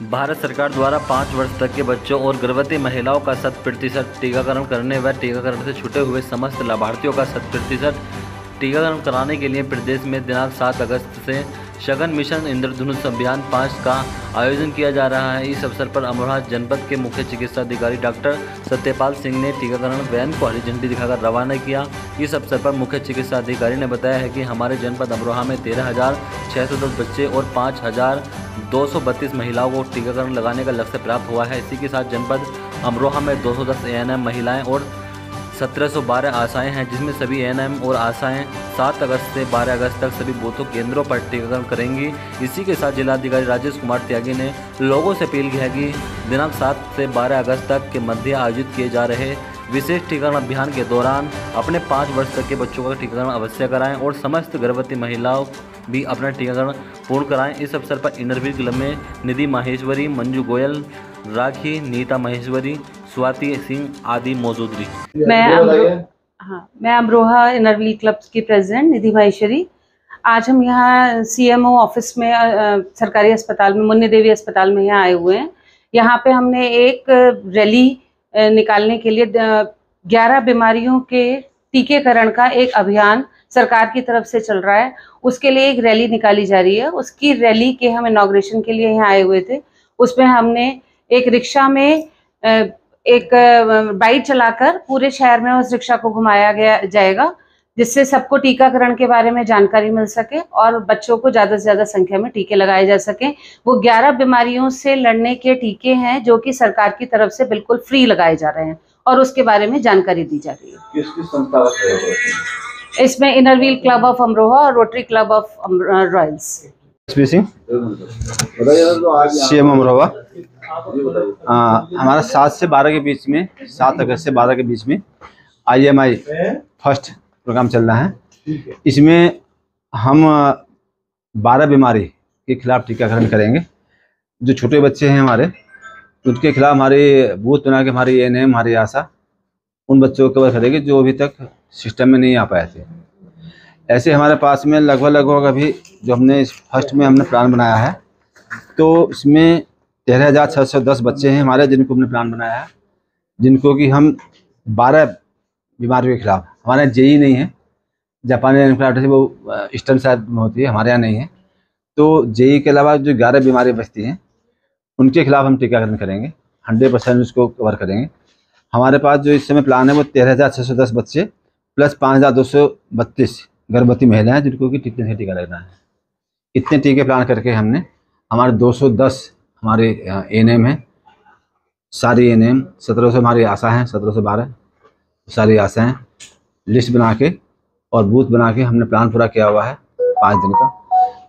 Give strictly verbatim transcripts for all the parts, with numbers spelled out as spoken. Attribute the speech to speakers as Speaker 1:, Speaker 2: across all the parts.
Speaker 1: भारत सरकार द्वारा पाँच वर्ष तक के बच्चों और गर्भवती महिलाओं का शत प्रतिशत टीकाकरण करने व टीकाकरण से छूटे हुए समस्त लाभार्थियों का शत प्रतिशत टीकाकरण कराने के लिए प्रदेश में दिनांक सात अगस्त से सघन मिशन इंद्रधनुष अभियान पाँच का आयोजन किया जा रहा है। इस अवसर पर अमरोहा जनपद के मुख्य चिकित्सा अधिकारी डॉक्टर सत्यपाल सिंह ने टीकाकरण वैन को हरी झंडी दिखाकर रवाना किया। इस अवसर पर मुख्य चिकित्सा अधिकारी ने बताया है कि हमारे जनपद अमरोहा में तेरह हज़ार छः सौ दस बच्चे और पाँच हज़ार दो सौ बत्तीस महिलाओं को टीकाकरण लगाने का लक्ष्य प्राप्त हुआ है। इसी के साथ जनपद अमरोहा में दो सौ दस ए एन एम महिलाएँ और सत्रह सौ बारह आशाएं हैं, जिसमें सभी ए एन एम और आशाएं सात अगस्त से बारह अगस्त तक सभी बूथों केंद्रों पर टीकाकरण करेंगी। इसी के साथ जिलाधिकारी राजेश कुमार त्यागी ने लोगों से अपील की है कि दिनांक सात से बारह अगस्त तक के मध्य आयोजित किए जा रहे विशेष टीकाकरण अभियान के दौरान अपने पाँच वर्ष तक के बच्चों का टीकाकरण अवश्य कराएं और समस्त गर्भवती महिलाओं भी अपना टीकाकरण पूर्ण कराएं। इस अवसर पर इनरवीर क्लब में निधि माहेश्वरी, मंजू गोयल, राखी, नीता महेश्वरी, स्वाति सिंह आदि मौजूद रही।
Speaker 2: मैं अमरो, हाँ मैं अमरोहा इनरवीर क्लब की प्रेसिडेंट निधि माहेश्वरी। आज हम यहाँ सी एम ओ ऑफिस में आ, सरकारी अस्पताल में मुन्नी देवी अस्पताल में यहाँ आए हुए हैं। यहाँ पे हमने एक रैली निकालने के लिए ग्यारह बीमारियों के टीकाकरण का एक अभियान सरकार की तरफ से चल रहा है। उसके लिए एक रैली निकाली जा रही है। उसकी रैली के हम इनॉग्रेशन के लिए यहाँ आए हुए थे। उसमें हमने एक रिक्शा में एक बाइक चलाकर पूरे शहर में उस रिक्शा को घुमाया गया जाएगा, जिससे सबको टीकाकरण के बारे में जानकारी मिल सके और बच्चों को ज़्यादा से ज़्यादा संख्या में टीके लगाए जा सकें। वो ग्यारह बीमारियों से लड़ने के टीके हैं जो कि सरकार की तरफ से बिल्कुल फ्री लगाए जा रहे हैं और उसके बारे में जानकारी दी जा रही है।
Speaker 3: किस किस संस्था का सहयोग है?
Speaker 2: इसमें इनरवीर क्लब ऑफ अमरोहा और Rotary club of Royals.
Speaker 3: Singh C M Amroha. हमारा सात से बारह के बीच में सात अगस्त से बारह के बीच में I M I first programme चल रहा है। इसमें हम बारह बीमारी के खिलाफ टीकाकरण करेंगे। जो छोटे बच्चे हैं हमारे, उनके खिलाफ हमारे बूथ बना के हमारी ए एन एम, हमारी आशा उन बच्चों को कवर करेगी जो अभी तक सिस्टम में नहीं आ पाए थे। ऐसे हमारे पास में लगभग लगभग अभी जो हमने इस फर्स्ट में हमने प्लान बनाया है, तो इसमें तेरह हज़ार छः सौ दस बच्चे हैं हमारे जिनको हमने प्लान बनाया है, जिनको कि हम बारह बीमारियों के खिलाफ, हमारे यहाँ जेई नहीं है, जापानी एनफ्लाइटिस वो ईस्टर्न साइड में होती है, हमारे यहाँ नहीं है। तो जेई के अलावा जो ग्यारह बीमारी बचती हैं उनके खिलाफ हम टीकाकरण करेंगे, हंड्रेड परसेंट उसको कवर करेंगे। हमारे पास जो इस समय प्लान है वो तेरह हज़ार छः सौ दस बच्चे प्लस पाँच हज़ार दो सौ बत्तीस गर्भवती महिलाएं जिनको कि टीके से टीका लगना है। इतने टीके प्लान करके हमने हमारे दो सौ दस हमारे ए एन एम हैं, सारी ए एन एम, सत्रह सौ हमारी आशा हैं, सत्रह सौ बारह सारी आशाएं लिस्ट बना के और बूथ बना के हमने प्लान पूरा किया हुआ है पाँच दिन का।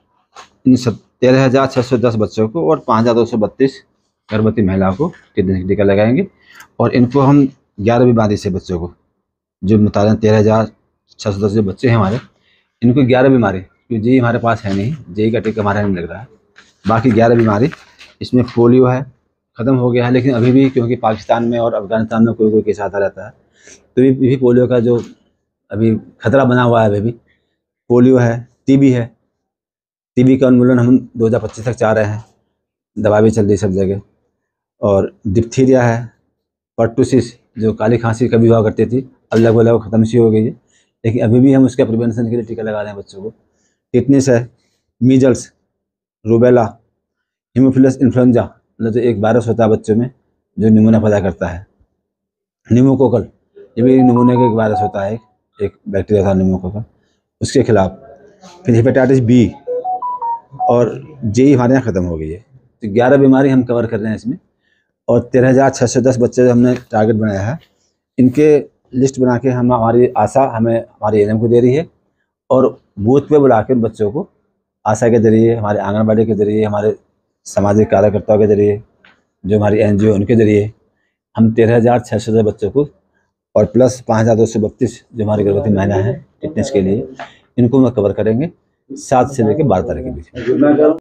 Speaker 3: इन सब तेरह हज़ार छः सौ दस बच्चों को और पाँच हज़ार दो सौ बत्तीस गर्भवती महिलाओं को टीका लगाएंगे और इनको हम ग्यारह बीमारी से बच्चों को जो बता रहे हैं तेरह हज़ार छः सौ दस जो बच्चे हैं हमारे, इनको ग्यारह बीमारी, क्योंकि जी हमारे पास है नहीं, जेई का टीका हमारे नहीं लग रहा है, बाकी ग्यारह बीमारी। इसमें पोलियो है, ख़त्म हो गया है, लेकिन अभी भी क्योंकि पाकिस्तान में और अफगानिस्तान में कोई कोई केस आता रहता है, तो भी, भी पोलियो का जो अभी खतरा बना हुआ है, अभी भी पोलियो है। टीबी है, टीबी का उन्मूलन हम दो हज़ार पच्चीस तक चाह रहे हैं, दवा भी चल रही सब जगह। और डिप्थीरिया है, पर्टुसिस जो काली खांसी कभी हुआ करती थी, अब लगभग लगभग ख़त्म सी हो गई है, लेकिन अभी भी हम उसके प्रिवेंशन के लिए टीका लगा रहे हैं बच्चों को। टिटनेस है, मीजल्स, रूबेला, हीमोफिलस इन्फ्लुएंजा, मतलब जो एक वायरस होता है बच्चों में जो निमोनिया पैदा करता है, निमोकोकल, ये भी निमोनिया का एक वायरस होता है, एक बैक्टीरिया था निमोकोकल, उसके खिलाफ। फिर हेपेटाइटिस बी और जेई हमारे यहाँ ख़त्म हो गई है। तो ग्यारह बीमारी हम कवर कर रहे हैं इसमें और तेरह हज़ार छः सौ दस बच्चे जो हमने टारगेट बनाया है, इनके लिस्ट बना के हम हमारी आशा हमें हमारी ए एन एम को दे रही है और बूथ पे बुला के बच्चों को आशा के जरिए, हमारे आंगनबाड़ी के जरिए, हमारे सामाजिक कार्यकर्ताओं के जरिए, जो हमारी एन जी ओ उनके जरिए हम तेरह हज़ार छः सौ बच्चों को और प्लस पाँच हज़ार दो सौ बत्तीस जो हमारी गर्भवती महिलाएं हैं फिटनेस के लिए, इनको हम कवर करेंगे सात से लेकर बारह तारीख के बीच में।